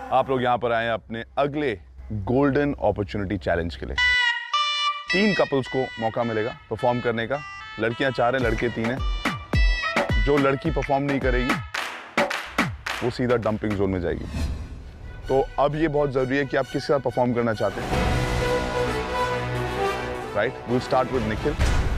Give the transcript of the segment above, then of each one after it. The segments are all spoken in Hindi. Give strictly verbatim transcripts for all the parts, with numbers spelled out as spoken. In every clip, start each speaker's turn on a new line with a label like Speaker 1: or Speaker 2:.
Speaker 1: आप लोग यहाँ पर आए हैं अपने अगले गोल्डन अपॉर्चुनिटी चैलेंज के लिए। तीन कपल्स को मौका मिलेगा परफॉर्म करने का। लड़कियां चार हैं, लड़के तीन हैं। जो लड़की परफॉर्म नहीं करेगी वो सीधा डंपिंग जोन में जाएगी। तो अब ये बहुत जरूरी है कि आप किसके साथ परफॉर्म करना चाहते हैं। Right, will start with Nikhil.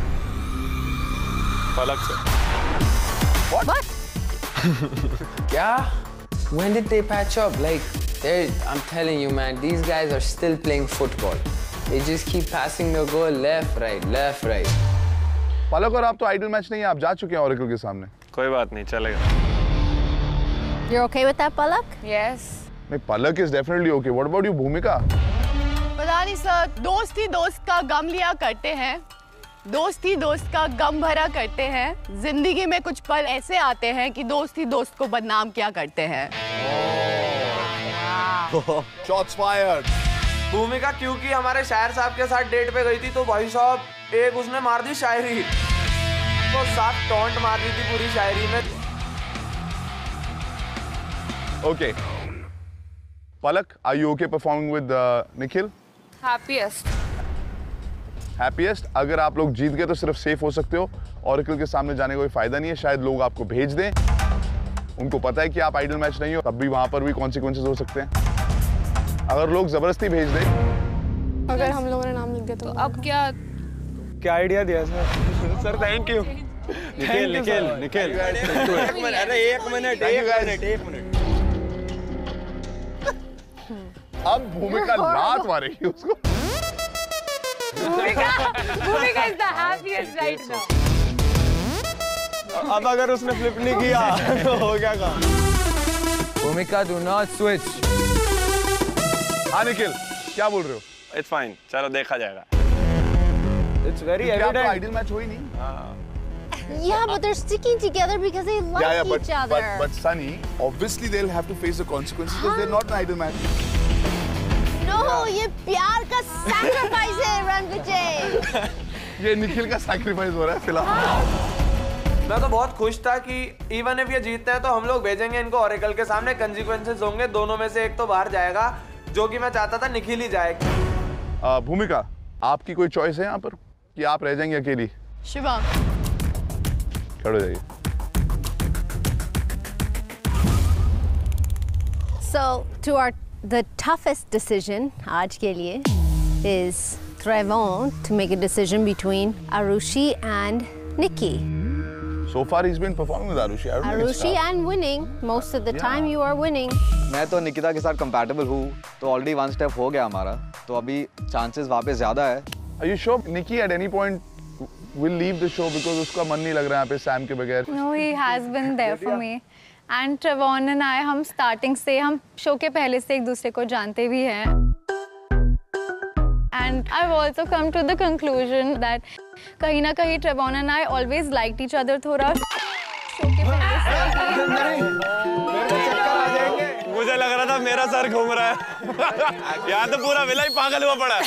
Speaker 2: Palak से।
Speaker 1: What?
Speaker 3: क्या? When did they patch up? Like, I'm telling you, man, these guys are still playing football. They just keep passing the goal left, right, left, right.
Speaker 1: पलक और आप तो आइडल मैच नहीं है, आप जा चुके हैं ऑरेकल के सामने।
Speaker 2: कोई बात नहीं, चलेगा।
Speaker 4: You're okay with that, Palak?
Speaker 5: Yes.
Speaker 1: नहीं, पलक is definitely okay. What about you, भूमिका?
Speaker 5: पता नहीं सर, दोस्त ही दोस्त का गम लिया करते हैं, दोस्त ही दोस्त का गम भरा करते हैं। जिंदगी में कुछ पल ऐसे आते हैं कि दोस्त ही दोस्त को बदनाम किया करते हैं।
Speaker 1: Shots fired.
Speaker 6: भूमिका क्योंकि हमारे शायर साहब के साथ डेट पे गई थी तो भाई साहब एक उसने मार दी शायरी, तो सात टॉन्ट मार दी थी पूरी शायरी में।
Speaker 1: Okay. Palak, are you okay performing with uh, Nikhil?
Speaker 5: Happiest.
Speaker 1: Happiest. अगर आप लोग जीत गए तो सिर्फ सेफ हो सकते हो। ऑरेकल के सामने जाने का कोई फायदा नहीं है। शायद लोग आपको भेज दें। उनको पता है कि आप आइडल मैच नहीं हो, तब भी वहां पर भी कॉन्सिक्वेंसेस हो सकते हैं। अगर लोग जबरदस्ती भेज दें,
Speaker 5: अगर हम लोगों ने नाम लिख दिया तो अब क्या
Speaker 2: क्या आइडिया दिया sir? Sir thank you. Nikhil Nikhil Nikhil
Speaker 6: एक मिनट, अरे एक मिनट एक मिनट एक मिनट
Speaker 1: अब भूमिका लात मारेगी उसको।
Speaker 5: भूमिका भूमिका is the happiest right now.
Speaker 2: अब अगर उसने फ्लिप नहीं किया तो हो गया काम।
Speaker 3: Bhumika, do not switch.
Speaker 1: हाँ निखिल, क्या बोल रहे हो?
Speaker 2: It's fine, चलो देखा जाएगा।
Speaker 6: It's very
Speaker 1: क्या आपका
Speaker 6: evident.
Speaker 1: आइडल मैच हो ही नहीं?
Speaker 4: Yeah, but they're sticking together because they like
Speaker 1: Yeah, yeah, but,
Speaker 4: each other.
Speaker 1: but but Sunny, obviously they'll have to face the consequences because they're not an idol match.
Speaker 4: No, ये प्यार का sacrifice है रणविजय।
Speaker 1: ये निखिल का sacrifice हो रहा है फिलहाल।
Speaker 6: मैं तो बहुत खुश था कि इवन इफ ये जीतते हैं तो हम लोग भेजेंगे इनको ऑरेकल के सामने, कंसिक्वेंसेस होंगे, दोनों में से एक तो बाहर जाएगा, जो कि मैं चाहता था निखिल ही जाए।
Speaker 1: आ, भूमिका, आपकी कोई चॉइस है यहाँ पर कि आप रह जाएंगे अकेली?
Speaker 5: शिवा।
Speaker 1: खड़े हो जाइए।
Speaker 4: So to our the toughest decision आज के लिए is Trevon to make a decision between Arushi and Nikki.
Speaker 1: So far he's been performing with Arushi. I don't think it's
Speaker 4: Arushi
Speaker 1: tough.
Speaker 4: and winning most of the
Speaker 1: Yeah.
Speaker 4: time. You are winning.
Speaker 7: मैं तो निकिता के साथ कंपैटिबल हूँ, तो ऑलरेडी वन स्टेप हो गया हमारा, तो अभी चांसेस वापस ज्यादा है।
Speaker 1: Are you sure Nikki at any point will leave the show because उसका मन नहीं लग रहा है यहाँ पे सैम के बगैर?
Speaker 8: No, he has been there for me. And Trevon and I, हम starting से, हम शो के पहले से एक दूसरे को जानते भी हैं. And I've also come to the conclusion that कहीं ना कहीं Trevon and I always liked each other थोड़ा शो के पहले से.
Speaker 2: मुझे लग रहा था मेरा सर घूम रहा है। यहाँ तो पूरा विला ही पागल हुआ पड़ा है।